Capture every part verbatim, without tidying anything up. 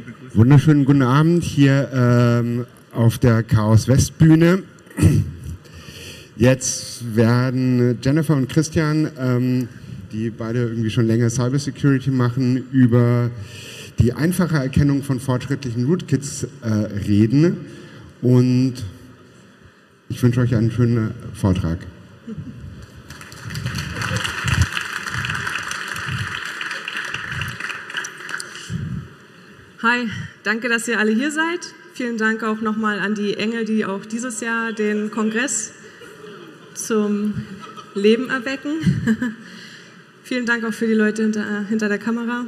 Wunderschönen guten Abend hier ähm, auf der Chaos West Bühne. Jetzt werden Jennifer und Christian, ähm, die beide irgendwie schon länger Cybersecurity machen, über die einfache Erkennung von fortschrittlichen Rootkits äh, reden. Und ich wünsche euch einen schönen Vortrag. Hi, danke, dass ihr alle hier seid. Vielen Dank auch nochmal an die Engel, die auch dieses Jahr den Kongress zum Leben erwecken. Vielen Dank auch für die Leute hinter, hinter der Kamera.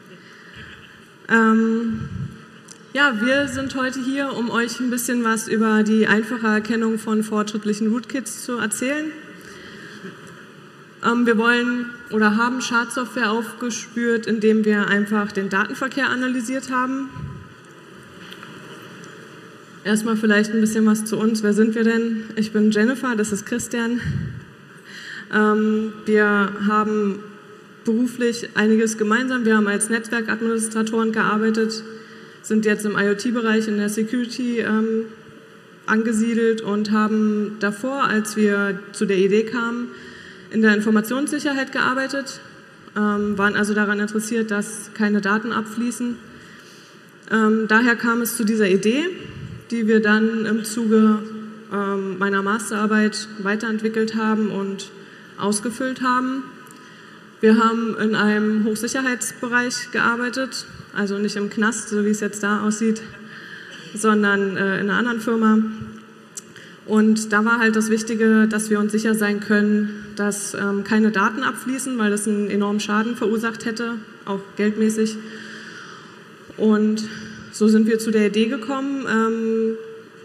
Ähm, ja, wir sind heute hier, um euch ein bisschen was über die einfache Erkennung von fortschrittlichen Rootkits zu erzählen. Ähm, wir wollen oder haben Schadsoftware aufgespürt, indem wir einfach den Datenverkehr analysiert haben. Erstmal vielleicht ein bisschen was zu uns. Wer sind wir denn? Ich bin Jennifer, das ist Christian. Ähm, wir haben beruflich einiges gemeinsam. Wir haben als Netzwerkadministratoren gearbeitet, sind jetzt im IoT-Bereich in der Security ähm, angesiedelt und haben davor, als wir zu der Idee kamen, in der Informationssicherheit gearbeitet, ähm, waren also daran interessiert, dass keine Daten abfließen. Ähm, daher kam es zu dieser Idee, die wir dann im Zuge ähm, meiner Masterarbeit weiterentwickelt haben und ausgefüllt haben. Wir haben in einem Hochsicherheitsbereich gearbeitet, also nicht im Knast, so wie es jetzt da aussieht, sondern äh, in einer anderen Firma. Und da war halt das Wichtige, dass wir uns sicher sein können, dass ähm, keine Daten abfließen, weil das einen enormen Schaden verursacht hätte, auch geldmäßig. Und so sind wir zu der Idee gekommen, ähm,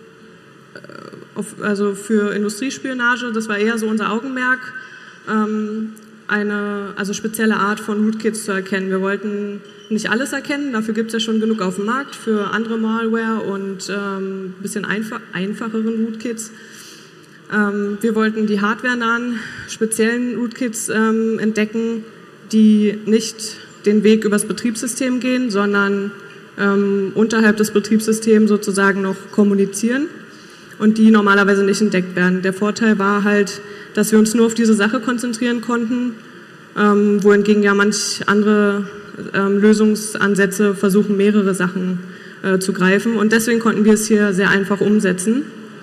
auf, also für Industriespionage, das war eher so unser Augenmerk, ähm, eine also spezielle Art von Rootkits zu erkennen. Wir wollten nicht alles erkennen, dafür gibt es ja schon genug auf dem Markt für andere Malware und ähm, ein bisschen einfach, einfacheren Rootkits. Ähm, wir wollten die hardwarenahen, speziellen Rootkits ähm, entdecken, die nicht den Weg übers Betriebssystem gehen, sondern ähm, unterhalb des Betriebssystems sozusagen noch kommunizieren und die normalerweise nicht entdeckt werden. Der Vorteil war halt, dass wir uns nur auf diese Sache konzentrieren konnten, ähm, wohingegen ja manch andere ähm, Lösungsansätze versuchen, mehrere Sachen äh, zu greifen. Und deswegen konnten wir es hier sehr einfach umsetzen.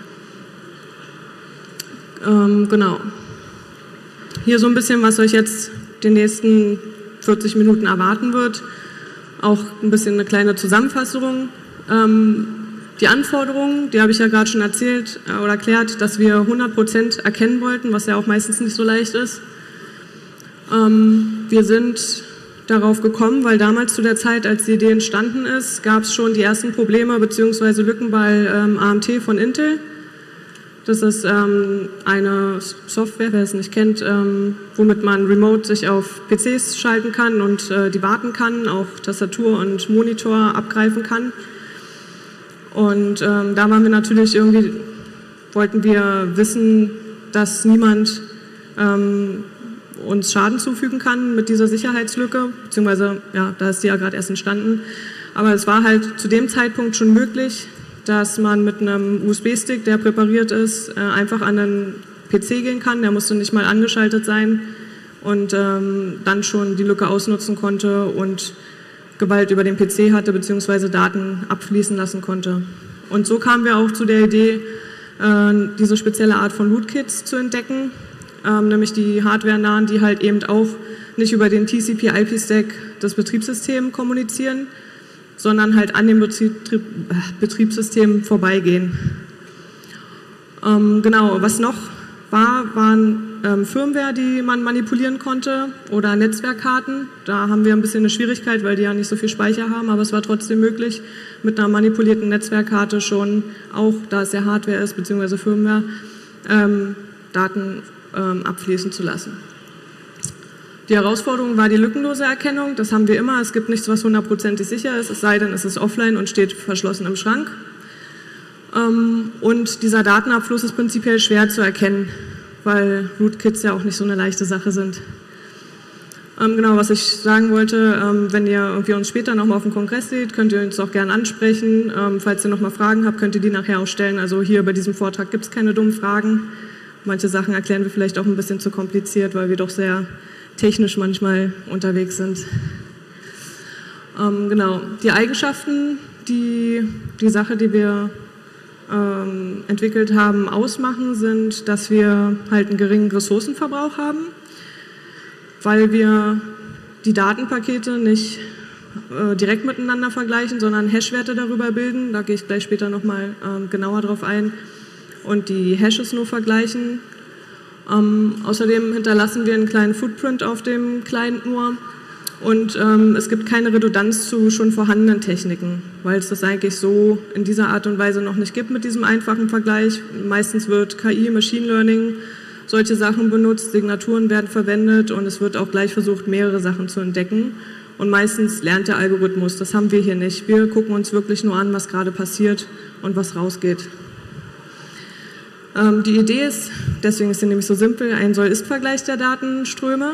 Ähm, genau. Hier so ein bisschen, was euch jetzt die nächsten vierzig Minuten erwarten wird. Auch ein bisschen eine kleine Zusammenfassung. Ähm, Die Anforderungen, die habe ich ja gerade schon erzählt äh, oder erklärt, dass wir hundert Prozent erkennen wollten, was ja auch meistens nicht so leicht ist. Ähm, wir sind darauf gekommen, weil damals zu der Zeit, als die Idee entstanden ist, gab es schon die ersten Probleme bzw. Lücken bei ähm, A M T von Intel. Das ist ähm, eine Software, wer es nicht kennt, ähm, womit man remote sich auf P Cs schalten kann und äh, die warten kann, auch Tastatur und Monitor abgreifen kann. Und ähm, da waren wir natürlich irgendwie, wollten wir wissen, dass niemand ähm, uns Schaden zufügen kann mit dieser Sicherheitslücke, beziehungsweise, ja, da ist die ja gerade erst entstanden. Aber es war halt zu dem Zeitpunkt schon möglich, dass man mit einem U S B-Stick, der präpariert ist, äh, einfach an einen P C gehen kann, der musste nicht mal angeschaltet sein und ähm, dann schon die Lücke ausnutzen konnte und Gewalt über den P C hatte, beziehungsweise Daten abfließen lassen konnte. Und so kamen wir auch zu der Idee, äh, diese spezielle Art von Rootkits zu entdecken, ähm, nämlich die hardwarenahen, die halt eben auch nicht über den T C P I P-Stack des Betriebssystems kommunizieren, sondern halt an dem Betrieb, äh, Betriebssystem vorbeigehen. Ähm, genau, was noch war, waren ähm, Firmware, die man manipulieren konnte oder Netzwerkkarten. Da haben wir ein bisschen eine Schwierigkeit, weil die ja nicht so viel Speicher haben, aber es war trotzdem möglich, mit einer manipulierten Netzwerkkarte schon, auch da es ja Hardware ist, beziehungsweise Firmware, ähm, Daten ähm, abfließen zu lassen. Die Herausforderung war die lückenlose Erkennung. Das haben wir immer. Es gibt nichts, was hundertprozentig sicher ist, es sei denn, es ist offline und steht verschlossen im Schrank. Und dieser Datenabfluss ist prinzipiell schwer zu erkennen, weil Rootkits ja auch nicht so eine leichte Sache sind. Ähm, genau, was ich sagen wollte, ähm, wenn ihr irgendwie uns später nochmal auf dem Kongress seht, könnt ihr uns auch gerne ansprechen. Ähm, falls ihr nochmal Fragen habt, könnt ihr die nachher auch stellen. Also hier bei diesem Vortrag gibt es keine dummen Fragen. Manche Sachen erklären wir vielleicht auch ein bisschen zu kompliziert, weil wir doch sehr technisch manchmal unterwegs sind. Ähm, genau, die Eigenschaften, die die Sache, die wir ähm, entwickelt haben, ausmachen, sind, dass wir halt einen geringen Ressourcenverbrauch haben, weil wir die Datenpakete nicht äh, direkt miteinander vergleichen, sondern Hashwerte darüber bilden. Da gehe ich gleich später nochmal ähm, genauer drauf ein. Und die Hashes nur vergleichen. Ähm, außerdem hinterlassen wir einen kleinen Footprint auf dem Client nur. Und ähm, es gibt keine Redundanz zu schon vorhandenen Techniken, weil es das eigentlich so in dieser Art und Weise noch nicht gibt mit diesem einfachen Vergleich. Meistens wird K I, Machine Learning, solche Sachen benutzt, Signaturen werden verwendet und es wird auch gleich versucht, mehrere Sachen zu entdecken. Und meistens lernt der Algorithmus, das haben wir hier nicht. Wir gucken uns wirklich nur an, was gerade passiert und was rausgeht. Ähm, die Idee ist, deswegen ist sie nämlich so simpel, ein Soll-Ist-Vergleich der Datenströme.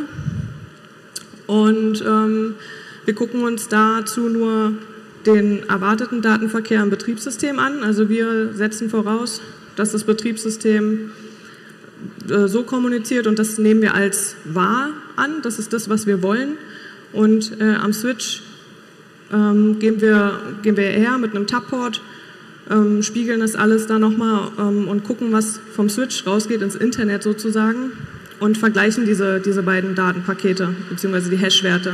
Und ähm, wir gucken uns dazu nur den erwarteten Datenverkehr im Betriebssystem an. Also wir setzen voraus, dass das Betriebssystem äh, so kommuniziert und das nehmen wir als wahr an. Das ist das, was wir wollen. Und äh, am Switch ähm, gehen, wir, gehen wir her mit einem Tab-Port, ähm, spiegeln das alles da nochmal ähm, und gucken, was vom Switch rausgeht ins Internet sozusagen. Und vergleichen diese, diese beiden Datenpakete bzw. die Hash-Werte.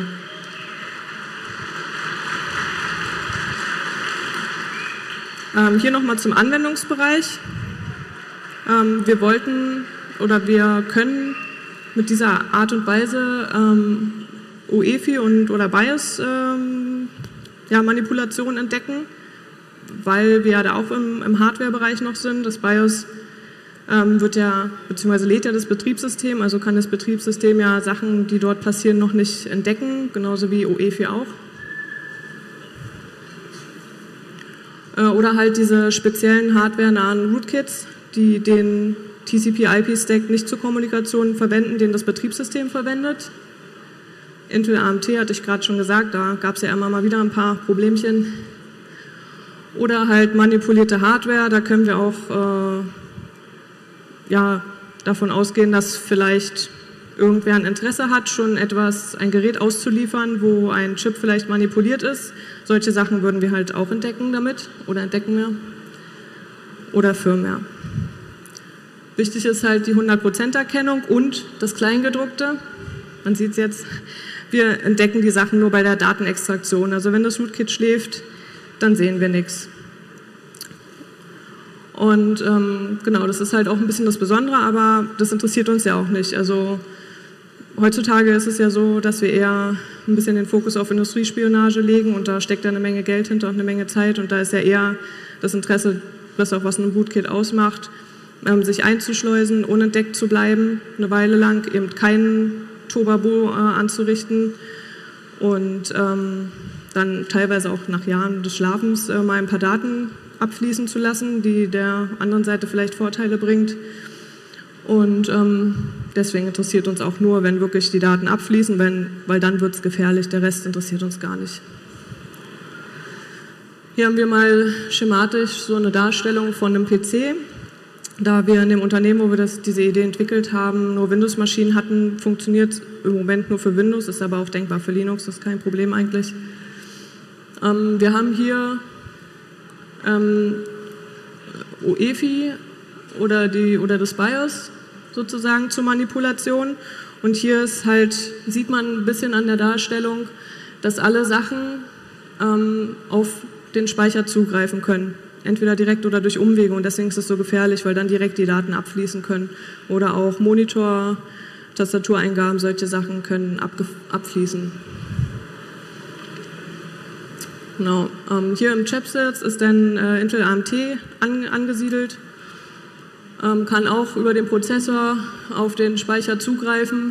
Ähm, hier nochmal zum Anwendungsbereich. Ähm, wir wollten oder wir können mit dieser Art und Weise ähm, U E F I und oder BIOS ähm, ja, Manipulationen entdecken, weil wir ja da auch im, im Hardware-Bereich noch sind. Das BIOS Ähm, wird ja, beziehungsweise lädt ja das Betriebssystem, also kann das Betriebssystem ja Sachen, die dort passieren, noch nicht entdecken, genauso wie U E F I auch. Äh, oder halt diese speziellen hardware-nahen Rootkits, die den T C P I P-Stack nicht zur Kommunikation verwenden, den das Betriebssystem verwendet. Intel A M T hatte ich gerade schon gesagt, da gab es ja immer mal wieder ein paar Problemchen. Oder halt manipulierte Hardware, da können wir auch äh, ja, davon ausgehen, dass vielleicht irgendwer ein Interesse hat, schon etwas, ein Gerät auszuliefern, wo ein Chip vielleicht manipuliert ist. Solche Sachen würden wir halt auch entdecken damit oder entdecken wir. Oder Firmware. Wichtig ist halt die hundert Prozent Erkennung und das Kleingedruckte. Man sieht es jetzt, wir entdecken die Sachen nur bei der Datenextraktion. Also wenn das Rootkit schläft, dann sehen wir nichts. Und ähm, genau, das ist halt auch ein bisschen das Besondere, aber das interessiert uns ja auch nicht. Also heutzutage ist es ja so, dass wir eher ein bisschen den Fokus auf Industriespionage legen und da steckt ja eine Menge Geld hinter und eine Menge Zeit und da ist ja eher das Interesse, das auch was ein Rootkit ausmacht, ähm, sich einzuschleusen, unentdeckt zu bleiben, eine Weile lang, eben keinen Tobabo äh, anzurichten und ähm, dann teilweise auch nach Jahren des Schlafens äh, mal ein paar Daten abfließen zu lassen, die der anderen Seite vielleicht Vorteile bringt. Und ähm, deswegen interessiert uns auch nur, wenn wirklich die Daten abfließen, wenn, weil dann wird es gefährlich, der Rest interessiert uns gar nicht. Hier haben wir mal schematisch so eine Darstellung von einem P C. Da wir in dem Unternehmen, wo wir das, diese Idee entwickelt haben, nur Windows-Maschinen hatten, funktioniert im Moment nur für Windows, ist aber auch denkbar für Linux, das ist kein Problem eigentlich. Ähm, wir haben hier Ähm, U E F I oder, die, oder das BIOS sozusagen zur Manipulation und hier ist halt, sieht man ein bisschen an der Darstellung, dass alle Sachen ähm, auf den Speicher zugreifen können, entweder direkt oder durch Umwege und deswegen ist es so gefährlich, weil dann direkt die Daten abfließen können oder auch Monitor, Tastatureingaben, solche Sachen können abfließen. Genau. Ähm, hier im Chipset ist dann äh, Intel A M T an, angesiedelt, ähm, kann auch über den Prozessor auf den Speicher zugreifen.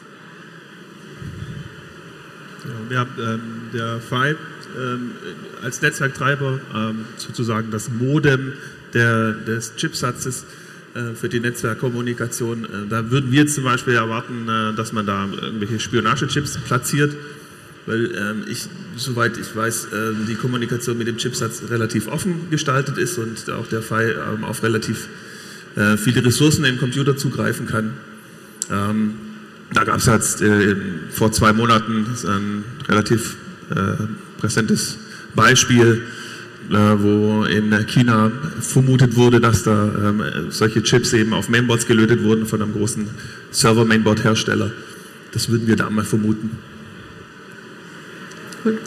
Ja, wir haben ähm, der F I ähm, als Netzwerktreiber ähm, sozusagen das Modem der, des Chipsatzes für die Netzwerkkommunikation. Da würden wir zum Beispiel erwarten, dass man da irgendwelche Spionagechips platziert, weil ich, soweit ich weiß, die Kommunikation mit dem Chipsatz relativ offen gestaltet ist und auch der F I auf relativ viele Ressourcen im Computer zugreifen kann. Da gab es jetzt vor zwei Monaten ein relativ präsentes Beispiel, wo in China vermutet wurde, dass da ähm, solche Chips eben auf Mainboards gelötet wurden von einem großen Server-Mainboard-Hersteller. Das würden wir da mal vermuten. Gut.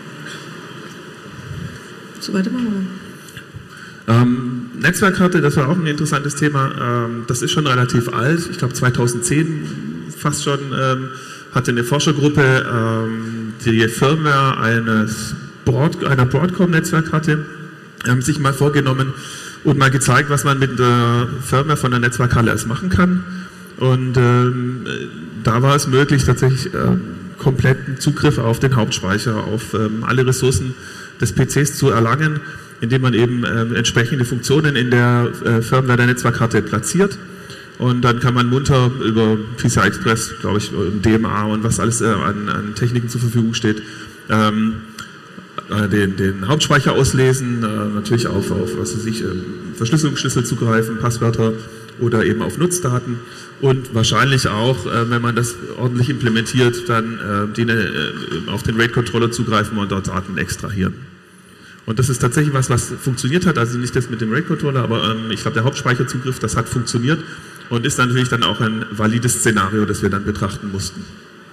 So weiter machen wir. Ähm, Netzwerkkarte, das war auch ein interessantes Thema. Ähm, das ist schon relativ alt. Ich glaube zweitausendzehn fast schon ähm, hatte eine Forschergruppe ähm, die Firmware eines Broad, einer Broadcom-Netzwerkkarte haben sich mal vorgenommen und mal gezeigt, was man mit der Firmware von der Netzwerkkarte alles machen kann. Und ähm, da war es möglich, tatsächlich äh, kompletten Zugriff auf den Hauptspeicher, auf ähm, alle Ressourcen des P Cs zu erlangen, indem man eben äh, entsprechende Funktionen in der äh, Firmware der Netzwerkkarte platziert. Und dann kann man munter über P C I Express, glaube ich, D M A und was alles äh, an, an Techniken zur Verfügung steht, ähm, Den, den Hauptspeicher auslesen, äh, natürlich auf, auf was weiß ich, äh, Verschlüsselungsschlüssel zugreifen, Passwörter oder eben auf Nutzdaten und wahrscheinlich auch, äh, wenn man das ordentlich implementiert, dann äh, die, äh, auf den RAID-Controller zugreifen und dort Daten extrahieren. Und das ist tatsächlich was, was funktioniert hat, also nicht das mit dem RAID-Controller, aber ähm, ich glaube der Hauptspeicherzugriff, das hat funktioniert und ist natürlich dann auch ein valides Szenario, das wir dann betrachten mussten.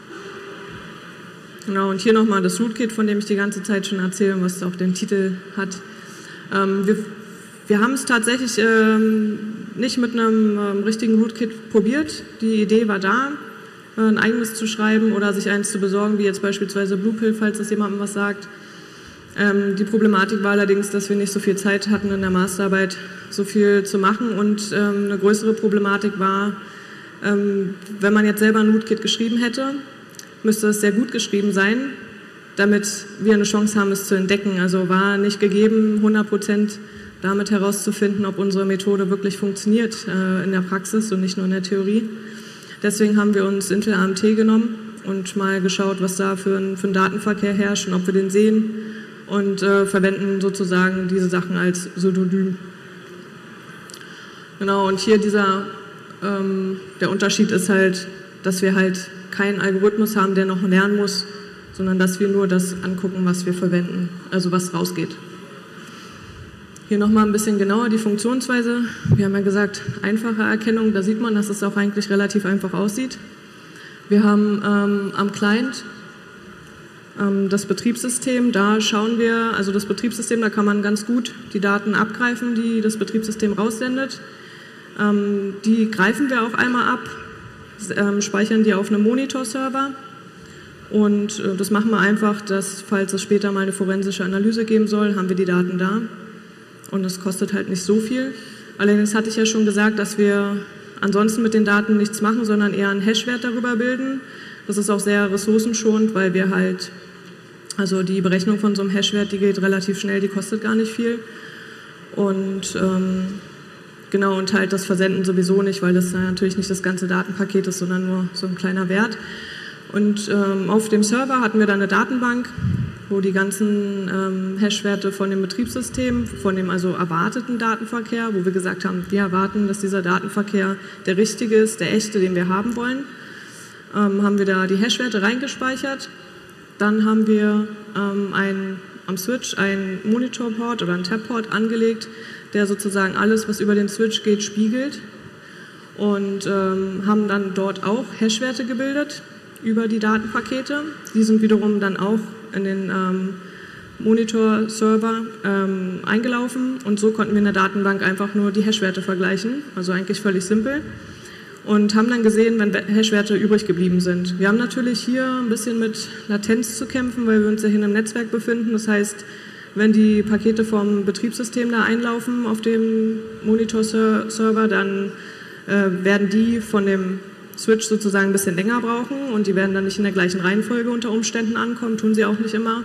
Genau, und hier nochmal das Rootkit, von dem ich die ganze Zeit schon erzähle, was auch den Titel hat. Ähm, wir, wir haben es tatsächlich ähm, nicht mit einem ähm, richtigen Rootkit probiert. Die Idee war da, äh, ein eigenes zu schreiben oder sich eins zu besorgen, wie jetzt beispielsweise Bluepill, falls das jemandem was sagt. Ähm, die Problematik war allerdings, dass wir nicht so viel Zeit hatten in der Masterarbeit, so viel zu machen. Und ähm, eine größere Problematik war, ähm, wenn man jetzt selber ein Rootkit geschrieben hätte, müsste es sehr gut geschrieben sein, damit wir eine Chance haben, es zu entdecken. Also war nicht gegeben, hundert Prozent damit herauszufinden, ob unsere Methode wirklich funktioniert äh, in der Praxis und nicht nur in der Theorie. Deswegen haben wir uns Intel A M T genommen und mal geschaut, was da für ein, für ein Datenverkehr herrscht und ob wir den sehen und äh, verwenden sozusagen diese Sachen als Pseudonym. Genau, und hier dieser, ähm, der Unterschied ist halt, dass wir halt keinen Algorithmus haben, der noch lernen muss, sondern dass wir nur das angucken, was wir verwenden, also was rausgeht. Hier nochmal ein bisschen genauer die Funktionsweise. Wir haben ja gesagt, einfache Erkennung, da sieht man, dass es auch eigentlich relativ einfach aussieht. Wir haben ähm, am Client ähm, das Betriebssystem, da schauen wir, also das Betriebssystem, da kann man ganz gut die Daten abgreifen, die das Betriebssystem raussendet. Ähm, die greifen wir auch einmal ab, Ähm, speichern die auf einem Monitor-Server und äh, das machen wir einfach, dass, falls es später mal eine forensische Analyse geben soll, haben wir die Daten da und das kostet halt nicht so viel. Allerdings hatte ich ja schon gesagt, dass wir ansonsten mit den Daten nichts machen, sondern eher einen Hashwert darüber bilden. Das ist auch sehr ressourcenschonend, weil wir halt, also die Berechnung von so einem Hashwert, die geht relativ schnell, die kostet gar nicht viel und ähm, genau, und halt das Versenden sowieso nicht, weil das natürlich nicht das ganze Datenpaket ist, sondern nur so ein kleiner Wert. Und ähm, auf dem Server hatten wir dann eine Datenbank, wo die ganzen ähm, Hashwerte von dem Betriebssystem, von dem also erwarteten Datenverkehr, wo wir gesagt haben, wir erwarten, dass dieser Datenverkehr der richtige ist, der echte, den wir haben wollen, ähm, haben wir da die Hashwerte reingespeichert. Dann haben wir ähm, ein, am Switch einen Monitorport oder einen Tabport angelegt, der sozusagen alles, was über den Switch geht, spiegelt und ähm, haben dann dort auch Hashwerte gebildet über die Datenpakete. Die sind wiederum dann auch in den ähm, Monitor-Server ähm, eingelaufen und so konnten wir in der Datenbank einfach nur die Hashwerte vergleichen, also eigentlich völlig simpel und haben dann gesehen, wenn Hashwerte übrig geblieben sind. Wir haben natürlich hier ein bisschen mit Latenz zu kämpfen, weil wir uns ja hier im Netzwerk befinden, das heißt, wenn die Pakete vom Betriebssystem da einlaufen auf dem Monitor-Server, dann äh, werden die von dem Switch sozusagen ein bisschen länger brauchen und die werden dann nicht in der gleichen Reihenfolge unter Umständen ankommen, tun sie auch nicht immer.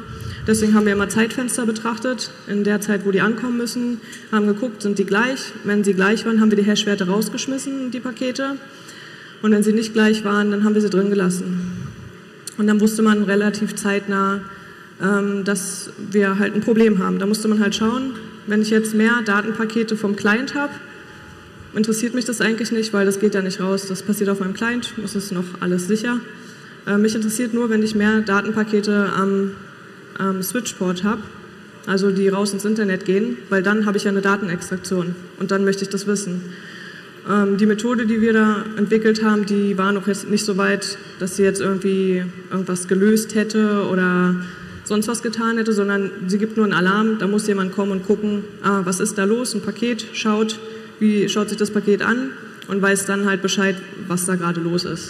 Deswegen haben wir immer Zeitfenster betrachtet, in der Zeit, wo die ankommen müssen, haben geguckt, sind die gleich. Wenn sie gleich waren, haben wir die Hashwerte rausgeschmissen, die Pakete. Und wenn sie nicht gleich waren, dann haben wir sie drin gelassen. Und dann wusste man relativ zeitnah, ähm, dass wir halt ein Problem haben. Da musste man halt schauen, wenn ich jetzt mehr Datenpakete vom Client habe, interessiert mich das eigentlich nicht, weil das geht ja nicht raus. Das passiert auf meinem Client, das ist noch alles sicher. Äh, mich interessiert nur, wenn ich mehr Datenpakete am ähm, Switchport habe, also die raus ins Internet gehen, weil dann habe ich ja eine Datenextraktion und dann möchte ich das wissen. Ähm, die Methode, die wir da entwickelt haben, die war noch jetzt nicht so weit, dass sie jetzt irgendwie irgendwas gelöst hätte oder sonst was getan hätte, sondern sie gibt nur einen Alarm, da muss jemand kommen und gucken, ah, was ist da los, ein Paket, schaut, wie schaut sich das Paket an und weiß dann halt Bescheid, was da gerade los ist.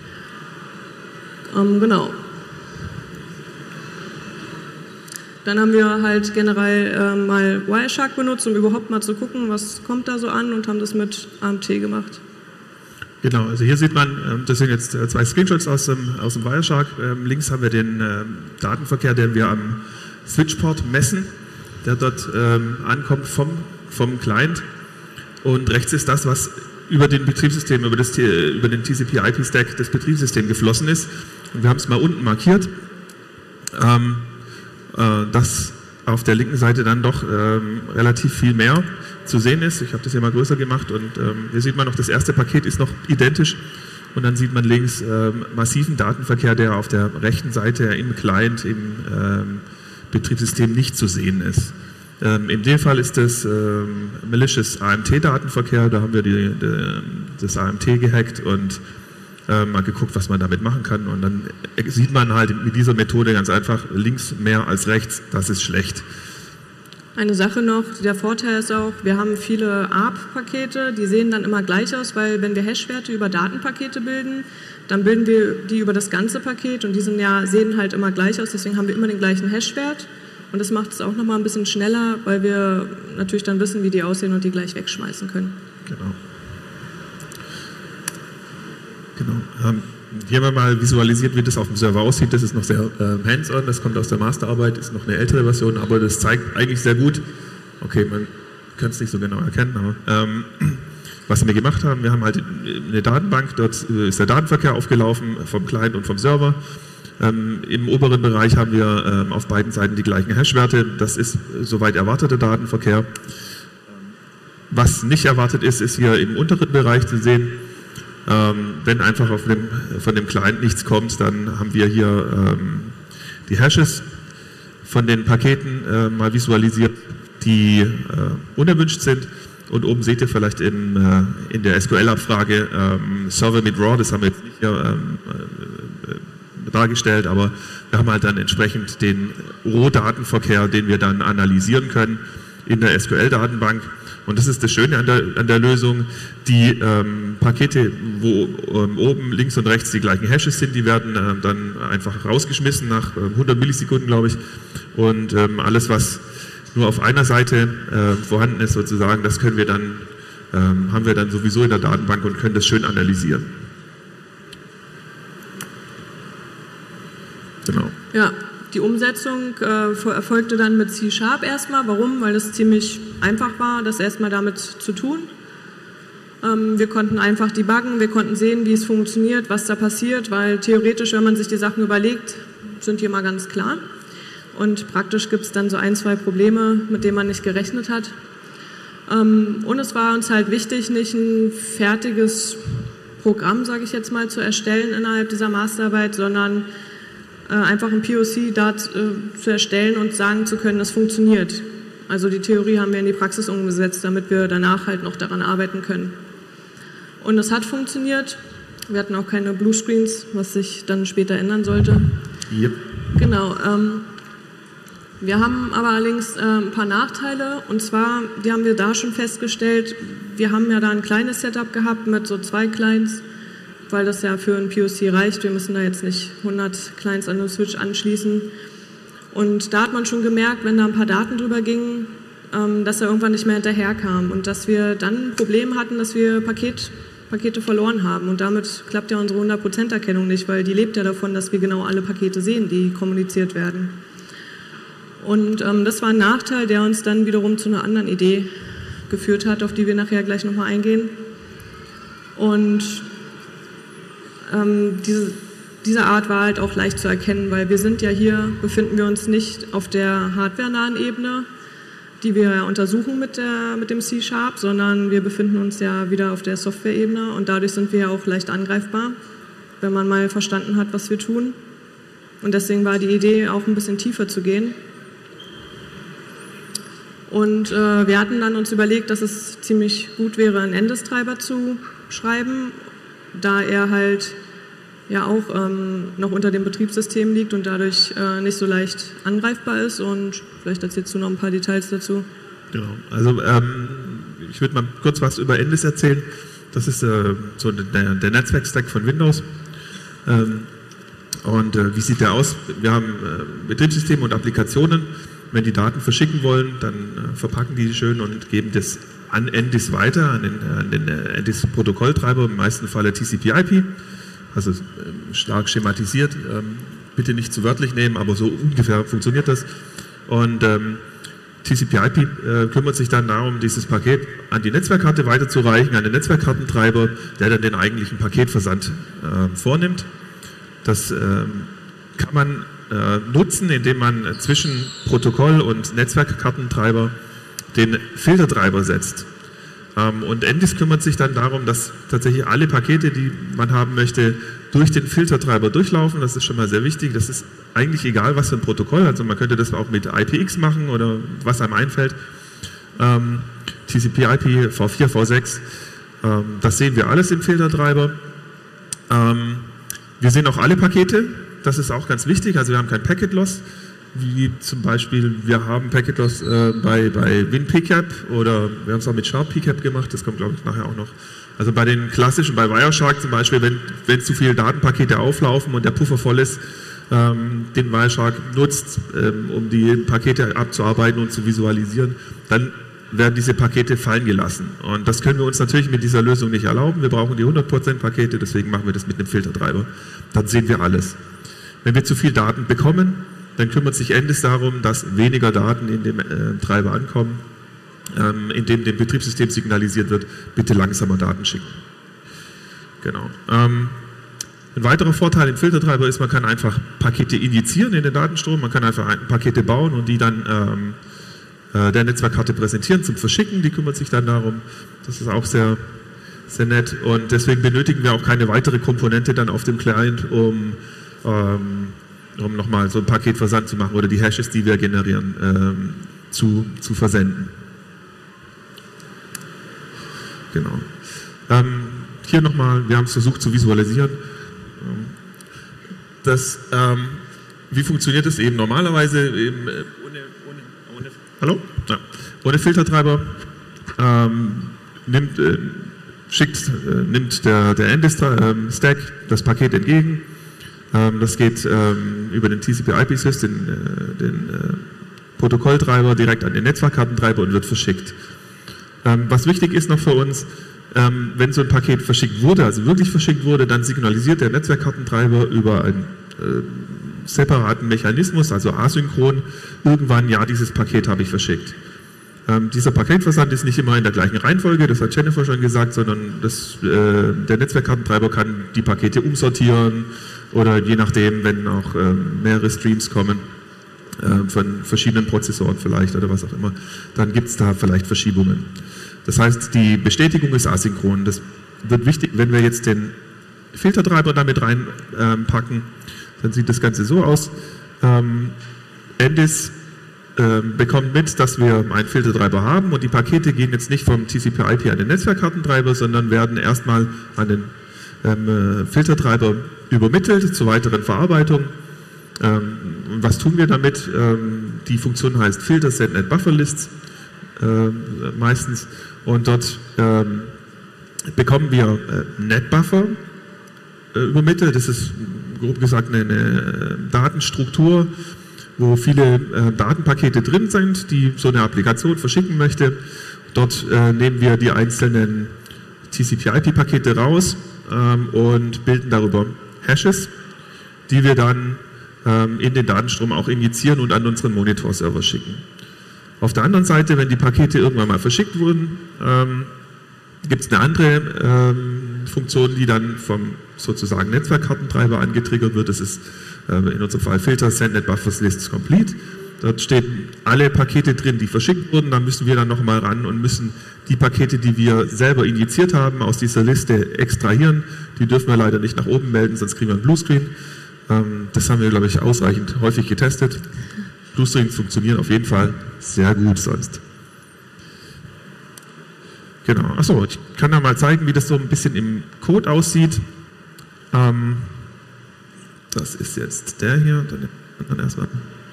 Ähm, genau. Dann haben wir halt generell äh, mal Wireshark benutzt, um überhaupt mal zu gucken, was kommt da so an und haben das mit A M T gemacht. Genau, also hier sieht man, das sind jetzt zwei Screenshots aus dem, aus dem Wireshark. Links haben wir den Datenverkehr, den wir am Switchport messen, der dort ähm, ankommt vom, vom Client. Und rechts ist das, was über den Betriebssystem, über, das, über den T C P I P-Stack des Betriebssystems geflossen ist. Und wir haben es mal unten markiert, ähm, äh, dass auf der linken Seite dann doch ähm, relativ viel mehr zu sehen ist. Ich habe das hier mal größer gemacht und ähm, hier sieht man noch, das erste Paket ist noch identisch und dann sieht man links ähm, massiven Datenverkehr, der auf der rechten Seite im Client, im ähm, Betriebssystem nicht zu sehen ist. Ähm, in dem Fall ist das ähm, malicious A M T-Datenverkehr, da haben wir die, die, das A M T gehackt und äh, mal geguckt, was man damit machen kann und dann sieht man halt mit dieser Methode ganz einfach links mehr als rechts, das ist schlecht. Eine Sache noch, der Vorteil ist auch, wir haben viele A R P-Pakete, die sehen dann immer gleich aus, weil wenn wir Hashwerte über Datenpakete bilden, dann bilden wir die über das ganze Paket und die sind ja, sehen halt immer gleich aus, deswegen haben wir immer den gleichen Hashwert und das macht es auch nochmal ein bisschen schneller, weil wir natürlich dann wissen, wie die aussehen und die gleich wegschmeißen können. Genau. Genau. Ähm, hier haben wir mal visualisiert, wie das auf dem Server aussieht. Das ist noch sehr äh, hands-on, das kommt aus der Masterarbeit, ist noch eine ältere Version, aber das zeigt eigentlich sehr gut, okay, man kann es nicht so genau erkennen, aber ähm, was wir gemacht haben, wir haben halt eine Datenbank, dort ist der Datenverkehr aufgelaufen vom Client und vom Server. Ähm, Im oberen Bereich haben wir ähm, auf beiden Seiten die gleichen Hashwerte, das ist soweit erwarteter Datenverkehr. Was nicht erwartet ist, ist hier im unteren Bereich zu sehen. Ähm, wenn einfach auf dem, von dem Client nichts kommt, dann haben wir hier ähm, die Hashes von den Paketen äh, mal visualisiert, die äh, unerwünscht sind. Und oben seht ihr vielleicht in, äh, in der S Q L-Abfrage ähm, Server mit Raw, das haben wir jetzt nicht hier ähm, äh, dargestellt, aber wir haben halt dann entsprechend den Rohdatenverkehr, den wir dann analysieren können in der S Q L-Datenbank. Und das ist das Schöne an der, an der Lösung, die ähm, Pakete, wo ähm, oben links und rechts die gleichen Hashes sind, die werden ähm, dann einfach rausgeschmissen nach ähm, hundert Millisekunden, glaube ich. Und ähm, alles, was nur auf einer Seite äh, vorhanden ist, sozusagen, das können wir dann, ähm, haben wir dann sowieso in der Datenbank und können das schön analysieren. Genau. Ja. Die Umsetzung äh, erfolgte dann mit C Sharp erstmal. Warum? Weil es ziemlich einfach war, das erstmal damit zu tun. Ähm, wir konnten einfach debuggen, wir konnten sehen, wie es funktioniert, was da passiert, weil theoretisch, wenn man sich die Sachen überlegt, sind die immer ganz klar. Und praktisch gibt es dann so ein, zwei Probleme, mit denen man nicht gerechnet hat. Ähm, und es war uns halt wichtig, nicht ein fertiges Programm, sage ich jetzt mal, zu erstellen innerhalb dieser Masterarbeit, sondern einfach ein P O C da äh, zu erstellen und sagen zu können, das funktioniert. Also die Theorie haben wir in die Praxis umgesetzt, damit wir danach halt noch daran arbeiten können. Und es hat funktioniert. Wir hatten auch keine Bluescreens, was sich dann später ändern sollte. Yep. Genau. Ähm, wir haben aber allerdings äh, ein paar Nachteile. Und zwar, die haben wir da schon festgestellt, wir haben ja da ein kleines Setup gehabt mit so zwei Clients, weil das ja für ein P O C reicht. Wir müssen da jetzt nicht hundert Clients an den Switch anschließen. Und da hat man schon gemerkt, wenn da ein paar Daten drüber gingen, ähm, dass er irgendwann nicht mehr hinterherkam und dass wir dann ein Problem hatten, dass wir Paket, Pakete verloren haben. Und damit klappt ja unsere hundert Prozent Erkennung nicht, weil die lebt ja davon, dass wir genau alle Pakete sehen, die kommuniziert werden. Und ähm, das war ein Nachteil, der uns dann wiederum zu einer anderen Idee geführt hat, auf die wir nachher gleich nochmal eingehen. Und ähm, diese, diese Art war halt auch leicht zu erkennen, weil wir sind ja hier, befinden wir uns nicht auf der hardwarenahen Ebene, die wir untersuchen mit, der, mit dem C-Sharp, sondern wir befinden uns ja wieder auf der Software-Ebene und dadurch sind wir ja auch leicht angreifbar, wenn man mal verstanden hat, was wir tun. Und deswegen war die Idee, auch ein bisschen tiefer zu gehen. Und äh, wir hatten dann uns überlegt, dass es ziemlich gut wäre, einen Endes-Treiber zu schreiben, da er halt ja auch ähm, noch unter dem Betriebssystem liegt und dadurch äh, nicht so leicht angreifbar ist. Und vielleicht erzählst du noch ein paar Details dazu. Genau, also ähm, ich würde mal kurz was über Endes erzählen. Das ist äh, so der, der Netzwerk-Stack von Windows. Ähm, und äh, wie sieht der aus? Wir haben äh, Betriebssysteme und Applikationen. Wenn die Daten verschicken wollen, dann äh, verpacken die schön und geben das an Endis weiter, an den, an den äh, Endis-Protokolltreiber, im meisten Falle T C P I P, also äh, stark schematisiert, ähm, bitte nicht zu wörtlich nehmen, aber so ungefähr funktioniert das. Und ähm, T C P I P äh, kümmert sich dann darum, dieses Paket an die Netzwerkkarte weiterzureichen, an den Netzwerkkartentreiber, der dann den eigentlichen Paketversand äh, vornimmt. Das äh, kann man äh, nutzen, indem man zwischen Protokoll und Netzwerkkartentreiber den Filtertreiber setzt. Ähm, und Endis kümmert sich dann darum, dass tatsächlich alle Pakete, die man haben möchte, durch den Filtertreiber durchlaufen. Das ist schon mal sehr wichtig. Das ist eigentlich egal, was für ein Protokoll. Also man könnte das auch mit I P X machen oder was einem einfällt. Ähm, T C P I P, V vier, V sechs, ähm, das sehen wir alles im Filtertreiber. Ähm, wir sehen auch alle Pakete. Das ist auch ganz wichtig. Also wir haben kein Packet Loss. Wie zum Beispiel, wir haben Packet Loss äh, bei, bei WinPcap oder wir haben es auch mit SharpPcap gemacht, das kommt glaube ich nachher auch noch. Also bei den klassischen, bei Wireshark zum Beispiel, wenn, wenn zu viele Datenpakete auflaufen und der Puffer voll ist, ähm, den Wireshark nutzt, ähm, um die Pakete abzuarbeiten und zu visualisieren, dann werden diese Pakete fallen gelassen. Und das können wir uns natürlich mit dieser Lösung nicht erlauben. Wir brauchen die hundert Prozent Pakete, deswegen machen wir das mit einem Filtertreiber. Dann sehen wir alles. Wenn wir zu viel Daten bekommen, dann kümmert sich Endis darum, dass weniger Daten in dem äh, Treiber ankommen, ähm, indem dem Betriebssystem signalisiert wird, bitte langsamer Daten schicken. Genau. Ähm, ein weiterer Vorteil im Filtertreiber ist, man kann einfach Pakete injizieren in den Datenstrom, man kann einfach Pakete bauen und die dann ähm, äh, der Netzwerkkarte präsentieren zum Verschicken, die kümmert sich dann darum. Das ist auch sehr, sehr nett und deswegen benötigen wir auch keine weitere Komponente dann auf dem Client, um ähm, um nochmal so ein Paketversand zu machen oder die Hashes, die wir generieren, ähm, zu, zu versenden. Genau. Ähm, hier nochmal, wir haben es versucht zu visualisieren. Das, ähm, wie funktioniert das eben normalerweise? Eben, äh, ohne, ohne, ohne, hallo? Ja. Ohne Filtertreiber ähm, nimmt, äh, schickt, äh, nimmt der, der Endis-Stack das Paket entgegen. Das geht ähm, über den T C P I P-Sys, den, äh, den äh, Protokolltreiber, direkt an den Netzwerkkartentreiber und wird verschickt. Ähm, was wichtig ist noch für uns, ähm, wenn so ein Paket verschickt wurde, also wirklich verschickt wurde, dann signalisiert der Netzwerkkartentreiber über einen äh, separaten Mechanismus, also asynchron, irgendwann, ja, dieses Paket habe ich verschickt. Ähm, dieser Paketversand ist nicht immer in der gleichen Reihenfolge, das hat Jennifer schon gesagt, sondern das, äh, der Netzwerkkartentreiber kann die Pakete umsortieren, oder je nachdem, wenn auch ähm, mehrere Streams kommen, äh, von verschiedenen Prozessoren vielleicht oder was auch immer, dann gibt es da vielleicht Verschiebungen. Das heißt, die Bestätigung ist asynchron. Das wird wichtig, wenn wir jetzt den Filtertreiber damit reinpacken, ähm, dann sieht das Ganze so aus. Ähm, Endis äh, bekommt mit, dass wir einen Filtertreiber haben und die Pakete gehen jetzt nicht vom T C P I P an den Netzwerkkartentreiber, sondern werden erstmal an den ähm, Filtertreiber übermittelt zur weiteren Verarbeitung. Ähm, was tun wir damit? Ähm, die Funktion heißt Filter Set Net Buffer Lists äh, meistens und dort ähm, bekommen wir äh, Netbuffer äh, übermittelt. Das ist grob gesagt eine, eine Datenstruktur, wo viele äh, Datenpakete drin sind, die so eine Applikation verschicken möchte. Dort äh, nehmen wir die einzelnen T C P I P-Pakete raus ähm, und bilden darüber Hashes, die wir dann ähm, in den Datenstrom auch injizieren und an unseren Monitorserver schicken. Auf der anderen Seite, wenn die Pakete irgendwann mal verschickt wurden, ähm, gibt es eine andere ähm, Funktion, die dann vom sozusagen Netzwerkkartentreiber angetriggert wird. Das ist äh, in unserem Fall Filter Send Net Buffers Lists Complete. Dort stehen alle Pakete drin, die verschickt wurden. Da müssen wir dann nochmal ran und müssen die Pakete, die wir selber injiziert haben, aus dieser Liste extrahieren. Die dürfen wir leider nicht nach oben melden, sonst kriegen wir einen Bluescreen. Ähm, das haben wir, glaube ich, ausreichend häufig getestet. Bluescreens funktionieren auf jeden Fall sehr gut sonst. Genau, achso, ich kann da mal zeigen, wie das so ein bisschen im Code aussieht. Ähm, das ist jetzt der hier, dann, dann erstmal.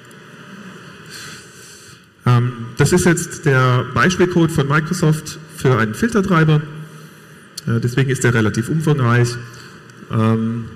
Ähm, das ist jetzt der Beispielcode von Microsoft für einen Filtertreiber. Äh, deswegen ist der relativ umfangreich. Ähm,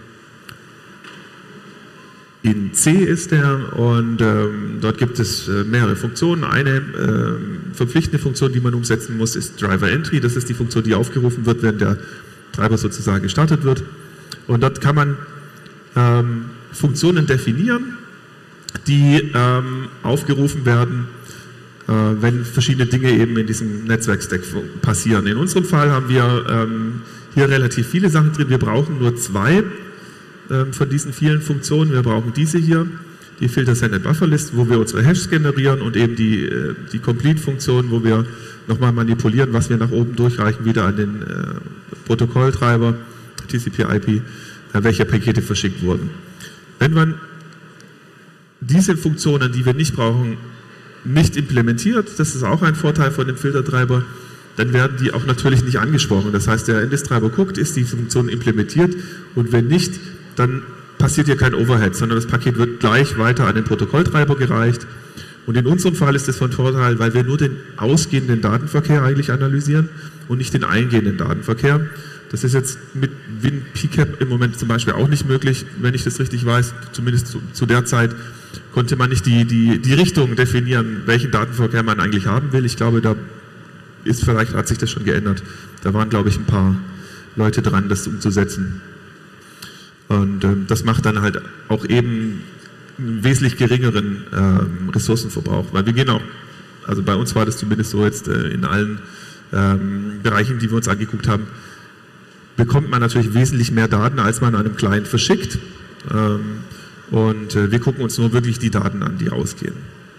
In C ist der und ähm, dort gibt es äh, mehrere Funktionen. Eine äh, verpflichtende Funktion, die man umsetzen muss, ist Driver Entry. Das ist die Funktion, die aufgerufen wird, wenn der Treiber sozusagen gestartet wird. Und dort kann man ähm, Funktionen definieren, die ähm, aufgerufen werden, äh, wenn verschiedene Dinge eben in diesem Netzwerkstack passieren. In unserem Fall haben wir ähm, hier relativ viele Sachen drin. Wir brauchen nur zwei von diesen vielen Funktionen. Wir brauchen diese hier, die Filter Send Net Buffer List, wo wir unsere Hashes generieren und eben die, die Complete-Funktion, wo wir nochmal manipulieren, was wir nach oben durchreichen, wieder an den äh, Protokolltreiber, T C P I P, äh, welche Pakete verschickt wurden. Wenn man diese Funktionen, die wir nicht brauchen, nicht implementiert, das ist auch ein Vorteil von dem Filtertreiber, dann werden die auch natürlich nicht angesprochen. Das heißt, der Endistreiber guckt, ist die Funktion implementiert und wenn nicht, dann passiert hier kein Overhead, sondern das Paket wird gleich weiter an den Protokolltreiber gereicht. Und in unserem Fall ist das von Vorteil, weil wir nur den ausgehenden Datenverkehr eigentlich analysieren und nicht den eingehenden Datenverkehr. Das ist jetzt mit WinPCAP im Moment zum Beispiel auch nicht möglich, wenn ich das richtig weiß. Zumindest zu, zu der Zeit konnte man nicht die, die, die Richtung definieren, welchen Datenverkehr man eigentlich haben will. Ich glaube, da ist vielleicht hat sich das schon geändert. Da waren, glaube ich, ein paar Leute dran, das umzusetzen. Und ähm, das macht dann halt auch eben einen wesentlich geringeren ähm, Ressourcenverbrauch. Weil wir gehen auch, also bei uns war das zumindest so jetzt äh, in allen ähm, Bereichen, die wir uns angeguckt haben, bekommt man natürlich wesentlich mehr Daten, als man an einem Client verschickt. Ähm, und äh, wir gucken uns nur wirklich die Daten an, die rausgehen.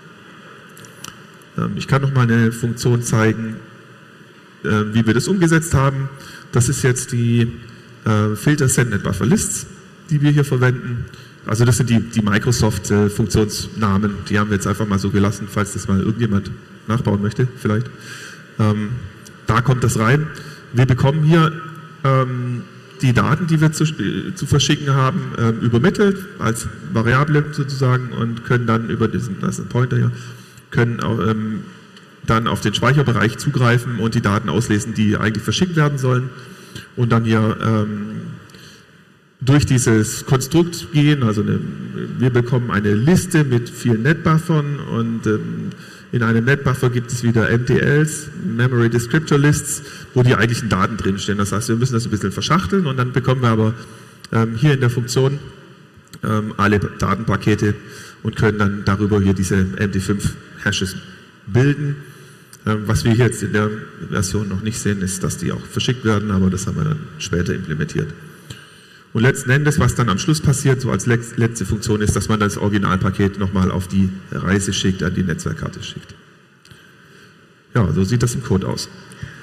Ähm, ich kann noch mal eine Funktion zeigen, äh, wie wir das umgesetzt haben. Das ist jetzt die äh, Filter Send Net Buffer Lists, die wir hier verwenden. Also das sind die, die Microsoft-Funktionsnamen, die haben wir jetzt einfach mal so gelassen, falls das mal irgendjemand nachbauen möchte, vielleicht. Ähm, da kommt das rein. Wir bekommen hier ähm, die Daten, die wir zu, äh, zu verschicken haben, äh, übermittelt als Variable sozusagen und können dann über diesen, das ist ein Pointer hier, können auch, ähm, dann auf den Speicherbereich zugreifen und die Daten auslesen, die eigentlich verschickt werden sollen. Und dann hier ähm, durch dieses Konstrukt gehen, also eine, wir bekommen eine Liste mit vielen Netbuffern und ähm, in einem Netbuffer gibt es wieder M D Ls, Memory Descriptor Lists, wo die eigentlichen Daten drinstehen. Das heißt, wir müssen das ein bisschen verschachteln und dann bekommen wir aber ähm, hier in der Funktion ähm, alle Datenpakete und können dann darüber hier diese M D fünf Hashes bilden. Ähm, was wir hier jetzt in der Version noch nicht sehen, ist, dass die auch verschickt werden, aber das haben wir dann später implementiert. Und letzten Endes, was dann am Schluss passiert, so als letzte Funktion, ist, dass man das Originalpaket nochmal auf die Reise schickt, an die Netzwerkkarte schickt. Ja, so sieht das im Code aus.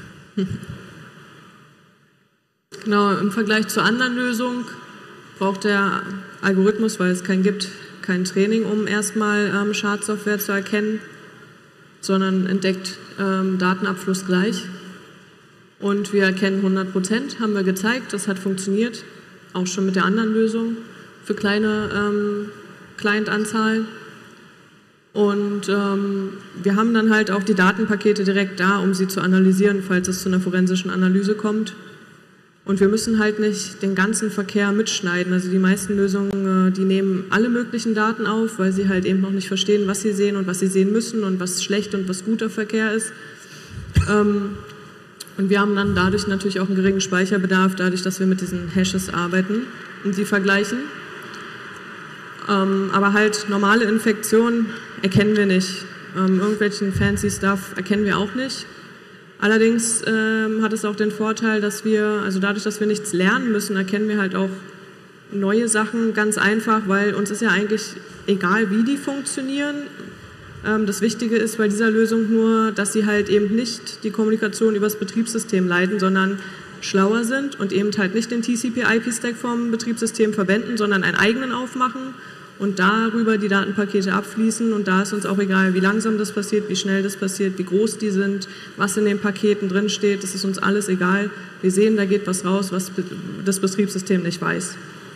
Genau, im Vergleich zur anderen Lösung braucht der Algorithmus, weil es keinen gibt, kein Training, um erstmal ähm, Schadsoftware zu erkennen, sondern entdeckt ähm, Datenabfluss gleich. Und wir erkennen hundert Prozent, haben wir gezeigt, das hat funktioniert. Auch schon mit der anderen Lösung für kleine ähm, Client-Anzahl. Und ähm, wir haben dann halt auch die Datenpakete direkt da, um sie zu analysieren, falls es zu einer forensischen Analyse kommt. Und wir müssen halt nicht den ganzen Verkehr mitschneiden. Also die meisten Lösungen, äh, die nehmen alle möglichen Daten auf, weil sie halt eben noch nicht verstehen, was sie sehen und was sie sehen müssen und was schlecht und was guter Verkehr ist. Ähm, Und wir haben dann dadurch natürlich auch einen geringen Speicherbedarf, dadurch, dass wir mit diesen Hashes arbeiten und sie vergleichen. Ähm, aber halt normale Infektionen erkennen wir nicht. Ähm, irgendwelchen fancy Stuff erkennen wir auch nicht. Allerdings ähm, hat es auch den Vorteil, dass wir, also dadurch, dass wir nichts lernen müssen, erkennen wir halt auch neue Sachen ganz einfach, weil uns ist ja eigentlich egal, wie die funktionieren. Ähm, das Wichtige ist bei dieser Lösung nur, dass sie halt eben nicht die Kommunikation über das Betriebssystem leiten, sondern schlauer sind und eben halt nicht den T C P/I P-Stack vom Betriebssystem verwenden, sondern einen eigenen aufmachen und darüber die Datenpakete abfließen. Und da ist uns auch egal, wie langsam das passiert, wie schnell das passiert, wie groß die sind, was in den Paketen drin steht. Das ist uns alles egal. Wir sehen, da geht was raus, was das Betriebssystem nicht weiß.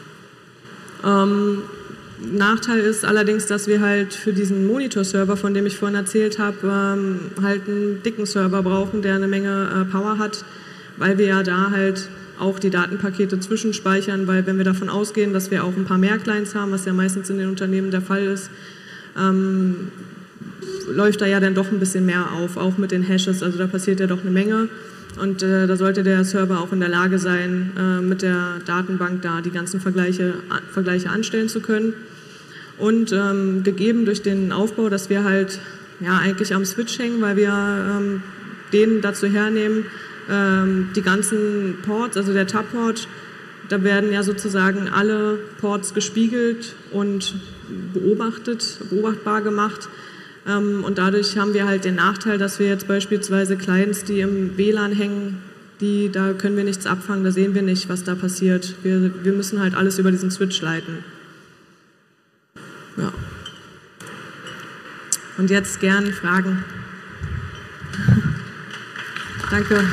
Ähm, Nachteil ist allerdings, dass wir halt für diesen Monitor-Server, von dem ich vorhin erzählt habe, ähm, halt einen dicken Server brauchen, der eine Menge äh, Power hat, weil wir ja da halt auch die Datenpakete zwischenspeichern, weil wenn wir davon ausgehen, dass wir auch ein paar mehr Clients haben, was ja meistens in den Unternehmen der Fall ist, ähm, läuft da ja dann doch ein bisschen mehr auf, auch mit den Hashes, also da passiert ja doch eine Menge und äh, da sollte der Server auch in der Lage sein, äh, mit der Datenbank da die ganzen Vergleiche, Vergleiche anstellen zu können und ähm, gegeben durch den Aufbau, dass wir halt ja eigentlich am Switch hängen, weil wir ähm, den dazu hernehmen, die ganzen Ports, also der Tab-Port, da werden ja sozusagen alle Ports gespiegelt und beobachtet, beobachtbar gemacht. Und dadurch haben wir halt den Nachteil, dass wir jetzt beispielsweise Clients, die im W L A N hängen, die, da können wir nichts abfangen, da sehen wir nicht, was da passiert. Wir, wir müssen halt alles über diesen Switch leiten. Ja. Und jetzt gern Fragen. Danke.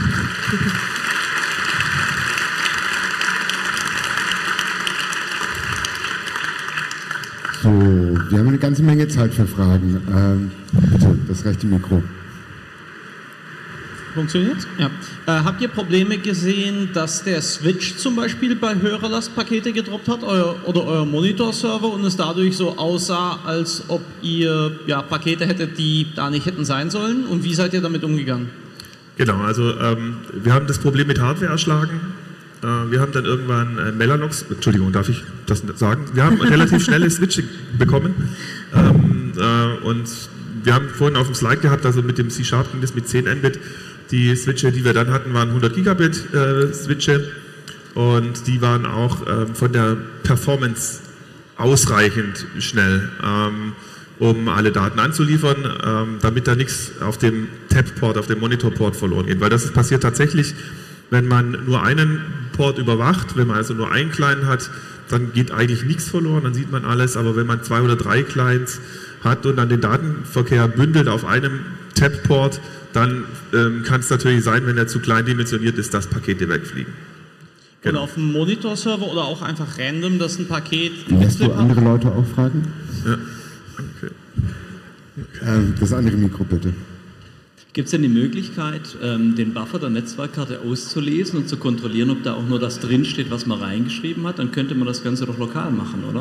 So, wir haben eine ganze Menge Zeit für Fragen. Ähm, bitte, das rechte Mikro. Funktioniert? Ja. Äh, habt ihr Probleme gesehen, dass der Switch zum Beispiel bei Hörerlastpakete gedroppt hat euer, oder euer Monitor-Server und es dadurch so aussah, als ob ihr ja, Pakete hättet, die da nicht hätten sein sollen? Und wie seid ihr damit umgegangen? Genau, also ähm, wir haben das Problem mit Hardware erschlagen. Äh, wir haben dann irgendwann äh, Mellanox, Entschuldigung, darf ich das sagen? Wir haben relativ schnelle Switche bekommen ähm, äh, und wir haben vorhin auf dem Slide gehabt, also mit dem C-Sharp ging das mit zehn Mbit. Die Switche, die wir dann hatten, waren hundert Gigabit äh, Switche und die waren auch ähm, von der Performance ausreichend schnell. Ähm, um alle Daten anzuliefern, ähm, damit da nichts auf dem Tab-Port, auf dem Monitor-Port verloren geht. Weil das ist passiert tatsächlich, wenn man nur einen Port überwacht, wenn man also nur einen Client hat, dann geht eigentlich nichts verloren, dann sieht man alles, aber wenn man zwei oder drei Clients hat und dann den Datenverkehr bündelt auf einem Tab-Port, dann ähm, kann es natürlich sein, wenn er zu klein dimensioniert ist, dass Pakete wegfliegen. Genau. Oder auf dem Monitor-Server oder auch einfach random, dass ein Paket... Lässt du andere Leute auch fragen? Ja. Okay. Ähm, das andere Mikro bitte. Gibt es denn die Möglichkeit, ähm, den Buffer der Netzwerkkarte auszulesen und zu kontrollieren, ob da auch nur das drinsteht, was man reingeschrieben hat? Dann könnte man das Ganze doch lokal machen, oder?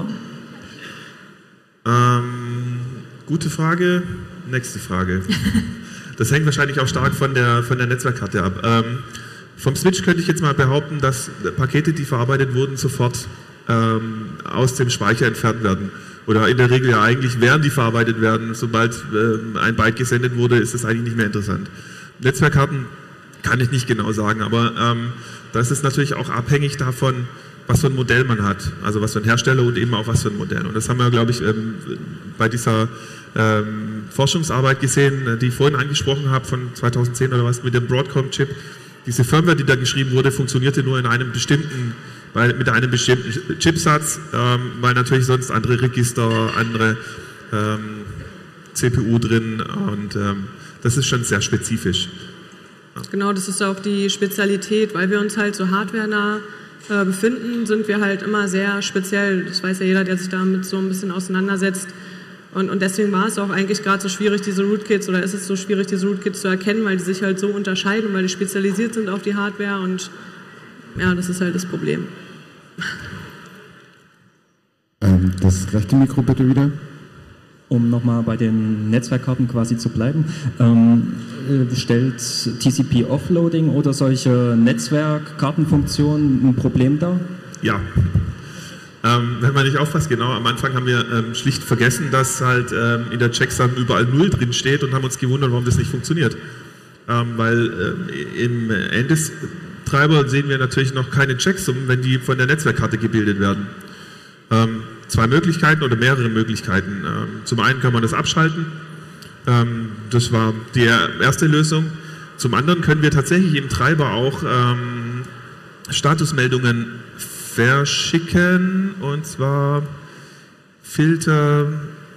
Ähm, gute Frage. Nächste Frage. Das hängt wahrscheinlich auch stark von der, von der Netzwerkkarte ab. Ähm, vom Switch könnte ich jetzt mal behaupten, dass Pakete, die verarbeitet wurden, sofort ähm, aus dem Speicher entfernt werden. Oder in der Regel ja eigentlich, während die verarbeitet werden, sobald äh, ein Byte gesendet wurde, ist das eigentlich nicht mehr interessant. Netzwerkkarten kann ich nicht genau sagen, aber ähm, das ist natürlich auch abhängig davon, was für ein Modell man hat. Also was für ein Hersteller und eben auch was für ein Modell. Und das haben wir, glaube ich, ähm, bei dieser ähm, Forschungsarbeit gesehen, die ich vorhin angesprochen habe, von zweitausendzehn oder was, mit dem Broadcom-Chip. Diese Firmware, die da geschrieben wurde, funktionierte nur in einem bestimmten Weil mit einem bestimmten Chipsatz, ähm, weil natürlich sonst andere Register, andere ähm, C P U drin und ähm, das ist schon sehr spezifisch. Ja. Genau, das ist auch die Spezialität, weil wir uns halt so hardwarenah äh, befinden, sind wir halt immer sehr speziell. Das weiß ja jeder, der sich damit so ein bisschen auseinandersetzt. Und, und deswegen war es auch eigentlich gerade so schwierig, diese Rootkits, oder ist es so schwierig, diese Rootkits zu erkennen, weil die sich halt so unterscheiden, weil die spezialisiert sind auf die Hardware und ja, das ist halt das Problem. Ähm, das rechte Mikro bitte wieder. Um nochmal bei den Netzwerkkarten quasi zu bleiben, ähm, stellt T C P-Offloading oder solche Netzwerkkartenfunktionen ein Problem dar? Ja. Ähm, wenn man nicht aufpasst, genau, am Anfang haben wir ähm, schlicht vergessen, dass halt ähm, in der Checksum überall null drin steht und haben uns gewundert, warum das nicht funktioniert. Ähm, weil äh, im Endes-Treiber sehen wir natürlich noch keine Checksum, wenn die von der Netzwerkkarte gebildet werden. Ähm, zwei Möglichkeiten oder mehrere Möglichkeiten. Ähm, zum einen kann man das abschalten. Ähm, das war die erste Lösung. Zum anderen können wir tatsächlich im Treiber auch ähm, Statusmeldungen verschicken, und zwar Filter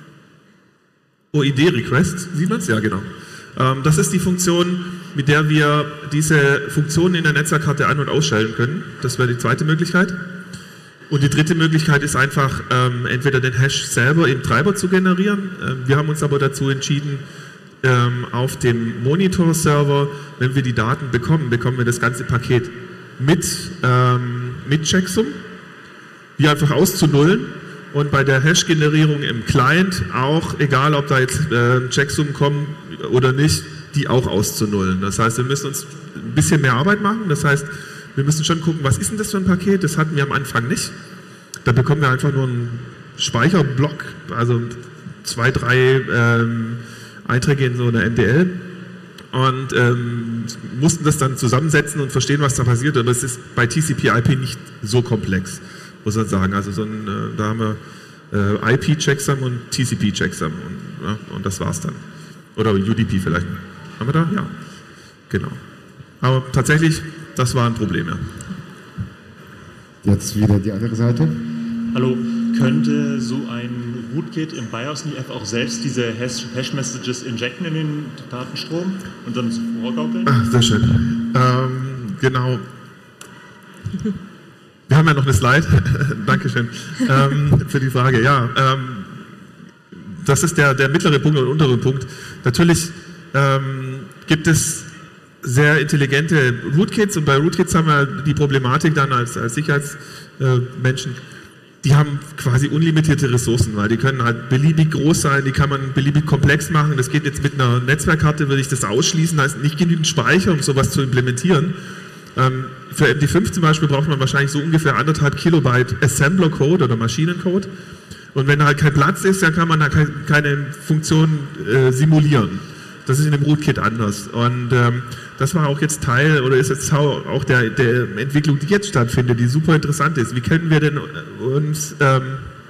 O I D-Request, sieht man es? Ja, genau. Ähm, das ist die Funktion, mit der wir diese Funktionen in der Netzwerkkarte an- und ausstellen können. Das wäre die zweite Möglichkeit. Und die dritte Möglichkeit ist einfach, ähm, entweder den Hash selber im Treiber zu generieren. Ähm, wir haben uns aber dazu entschieden, ähm, auf dem Monitor-Server, wenn wir die Daten bekommen, bekommen wir das ganze Paket mit, ähm, mit Checksum, die einfach auszunullen. Und bei der Hash-Generierung im Client auch, egal ob da jetzt äh, Checksum kommen oder nicht, die auch auszunullen. Das heißt, wir müssen uns ein bisschen mehr Arbeit machen. Das heißt, wir müssen schon gucken, was ist denn das für ein Paket? Das hatten wir am Anfang nicht. Da bekommen wir einfach nur einen Speicherblock, also zwei, drei ähm, Einträge in so einer M D L und ähm, mussten das dann zusammensetzen und verstehen, was da passiert. Aber es ist bei T C P I P nicht so komplex, muss man sagen. Also so ein, äh, da haben wir äh, I P-Checksum und T C P-Checksum und, ja, und das war's dann. Oder U D P vielleicht. Haben wir da? Ja. Genau. Aber tatsächlich, das war ein Problem, ja. Jetzt wieder die andere Seite. Hallo, könnte so ein Rootkit im BIOS nicht einfach auch selbst diese Hash-Messages injecten in den Datenstrom und dann so vorgaukeln? Ach, sehr schön. Ähm, genau. Wir haben ja noch eine Slide. Dankeschön ähm, für die Frage. Ja, ähm, das ist der, der mittlere Punkt und untere Punkt. Natürlich ähm, gibt es sehr intelligente Rootkits und bei Rootkits haben wir die Problematik dann als, als Sicherheitsmenschen, äh, die haben quasi unlimitierte Ressourcen, weil die können halt beliebig groß sein, die kann man beliebig komplex machen. Das geht jetzt mit einer Netzwerkkarte, würde ich das ausschließen, da ist nicht genügend Speicher, um sowas zu implementieren. Ähm, für M D fünf zum Beispiel braucht man wahrscheinlich so ungefähr anderthalb Kilobyte Assembler-Code oder Maschinencode. Und wenn da halt kein Platz ist, dann kann man da keine Funktion äh, simulieren. Das ist in dem Rootkit anders. Und ähm, das war auch jetzt Teil oder ist jetzt auch der, der Entwicklung, die jetzt stattfindet, die super interessant ist. Wie können wir denn uns ähm,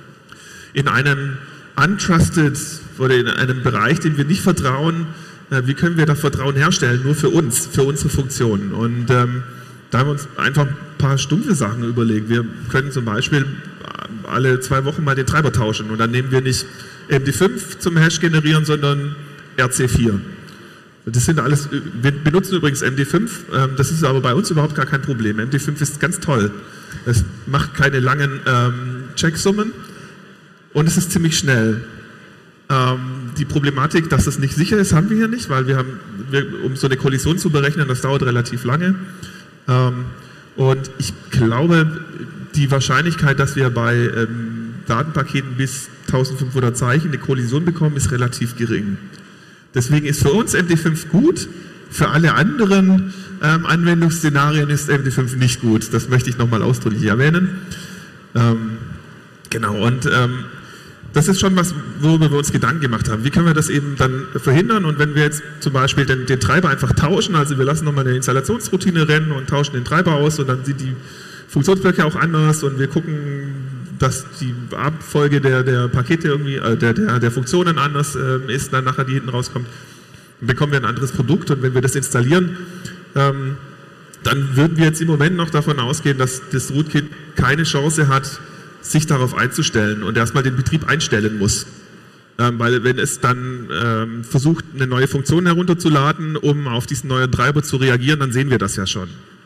in einem untrusted oder in einem Bereich, dem wir nicht vertrauen, äh, wie können wir da Vertrauen herstellen, nur für uns, für unsere Funktionen? Und ähm, da haben wir uns einfach ein paar stumpfe Sachen überlegt. Wir können zum Beispiel alle zwei Wochen mal den Treiber tauschen und dann nehmen wir nicht M D fünf zum Hash generieren, sondern R C vier. Das sind alles, wir benutzen übrigens M D fünf, das ist aber bei uns überhaupt gar kein Problem. M D fünf ist ganz toll. Es macht keine langen ähm, Checksummen und es ist ziemlich schnell. Ähm, die Problematik, dass das nicht sicher ist, haben wir hier nicht, weil wir haben, wir, um so eine Kollision zu berechnen, das dauert relativ lange. Ähm, und ich glaube, die Wahrscheinlichkeit, dass wir bei ähm, Datenpaketen bis eintausendfünfhundert Zeichen eine Kollision bekommen, ist relativ gering. Deswegen ist für uns M D fünf gut, für alle anderen ähm, Anwendungsszenarien ist M D fünf nicht gut. Das möchte ich nochmal ausdrücklich erwähnen. Ähm, genau, und ähm, das ist schon was, worüber wir uns Gedanken gemacht haben. Wie können wir das eben dann verhindern? Und wenn wir jetzt zum Beispiel den, den Treiber einfach tauschen, also wir lassen nochmal eine Installationsroutine rennen und tauschen den Treiber aus und dann sieht die Funktionsblöcke auch anders und wir gucken, dass die Abfolge der, der Pakete irgendwie, äh, der, der, der Funktionen anders äh, ist, dann nachher die hinten rauskommt, dann bekommen wir ein anderes Produkt und wenn wir das installieren, ähm, dann würden wir jetzt im Moment noch davon ausgehen, dass das Rootkit keine Chance hat, sich darauf einzustellen und erstmal den Betrieb einstellen muss. Ähm, weil wenn es dann ähm, versucht, eine neue Funktion herunterzuladen, um auf diesen neuen Treiber zu reagieren, dann sehen wir das ja schon.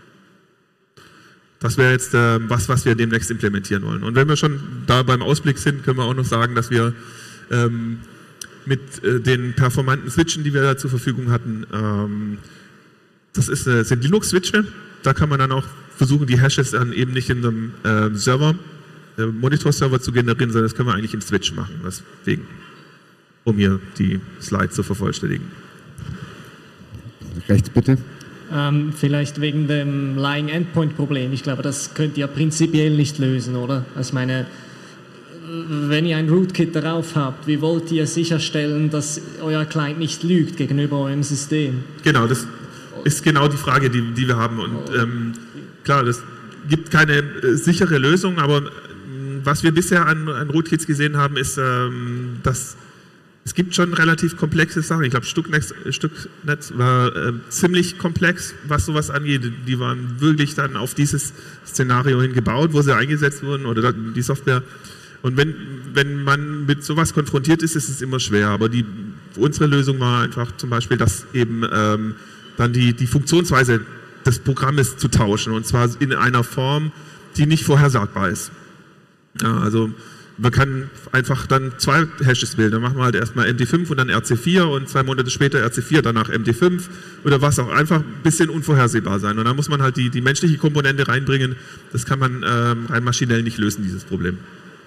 Das wäre jetzt äh, was, was wir demnächst implementieren wollen. Und wenn wir schon da beim Ausblick sind, können wir auch noch sagen, dass wir ähm, mit äh, den performanten Switchen, die wir da zur Verfügung hatten, ähm, das ist, äh, sind Linux-Switche. Da kann man dann auch versuchen, die Hashes dann eben nicht in einem äh, Server, äh, Monitor-Server zu generieren, sondern das können wir eigentlich im Switch machen. Deswegen, um hier die Slide zu vervollständigen. Rechts bitte. Ähm, vielleicht wegen dem Lying Endpoint Problem. Ich glaube, das könnt ihr prinzipiell nicht lösen, oder? Also ich meine, wenn ihr ein Rootkit darauf habt, wie wollt ihr sicherstellen, dass euer Client nicht lügt gegenüber eurem System? Genau, das ist genau die Frage, die, die wir haben. Und ähm, klar, das gibt keine äh, sichere Lösung, aber äh, was wir bisher an, an Rootkits gesehen haben, ist, ähm, dass es gibt schon relativ komplexe Sachen. Ich glaube, Stuxnet, Stuxnet war äh, ziemlich komplex, was sowas angeht. Die waren wirklich dann auf dieses Szenario hin gebaut, wo sie eingesetzt wurden, oder die Software. Und wenn, wenn man mit sowas konfrontiert ist, ist es immer schwer. Aber die, unsere Lösung war einfach zum Beispiel, dass eben ähm, dann die, die Funktionsweise des Programmes zu tauschen. Und zwar in einer Form, die nicht vorhersagbar ist. Ja, also man kann einfach dann zwei Hashes wählen. Dann machen wir halt erstmal M D fünf und dann R C vier und zwei Monate später R C vier, danach M D fünf oder was auch. Einfach ein bisschen unvorhersehbar sein. Und dann muss man halt die, die menschliche Komponente reinbringen. Das kann man ähm, rein maschinell nicht lösen, dieses Problem.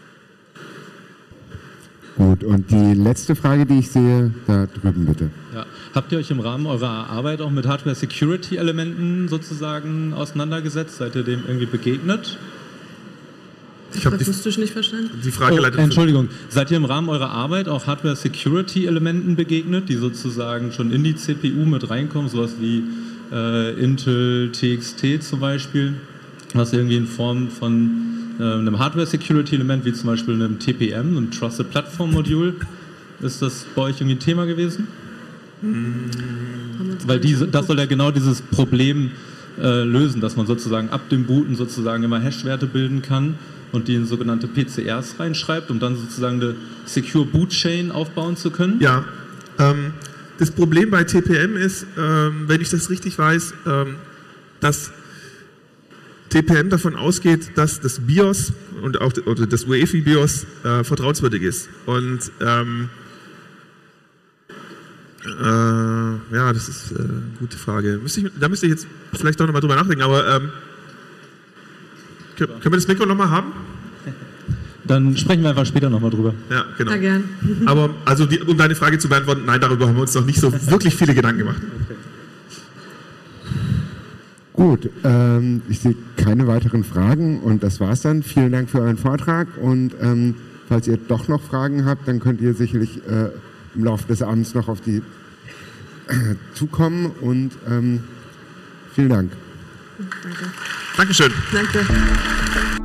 Gut, und die letzte Frage, die ich sehe, da drüben bitte. Ja. Habt ihr euch im Rahmen eurer Arbeit auch mit Hardware-Security-Elementen sozusagen auseinandergesetzt? Seid ihr dem irgendwie begegnet? Ich habe akustisch nicht verstanden. Die Frage oh, leider Entschuldigung, seid ihr im Rahmen eurer Arbeit auch Hardware-Security-Elementen begegnet, die sozusagen schon in die C P U mit reinkommen, sowas wie äh, Intel T X T zum Beispiel, was irgendwie in Form von äh, einem Hardware-Security-Element wie zum Beispiel einem T P M, einem Trusted Platform Module, ist das bei euch irgendwie ein Thema gewesen? Mhm. Weil diese, das soll ja genau dieses Problem äh, lösen, dass man sozusagen ab dem Booten sozusagen immer Hash-Werte bilden kann und die in sogenannte P C Rs reinschreibt, um dann sozusagen eine Secure Boot Chain aufbauen zu können? Ja, ähm, das Problem bei T P M ist, ähm, wenn ich das richtig weiß, ähm, dass T P M davon ausgeht, dass das BIOS und auch oder das U E F I-BIOS äh, vertrauenswürdig ist. Und ähm, äh, ja, das ist äh, eine gute Frage. Müsste ich, da müsste ich jetzt vielleicht auch nochmal drüber nachdenken, aber ähm, können wir das Mikro nochmal haben? Dann sprechen wir einfach später nochmal drüber. Ja, genau. Ja, gern. Aber also die, um deine Frage zu beantworten, nein, darüber haben wir uns noch nicht so wirklich viele Gedanken gemacht. Okay. Gut, ähm, ich sehe keine weiteren Fragen und das war's dann. Vielen Dank für euren Vortrag und ähm, falls ihr doch noch Fragen habt, dann könnt ihr sicherlich äh, im Laufe des Abends noch auf die äh, zukommen und ähm, vielen Dank. Danke. Dankeschön. Danke.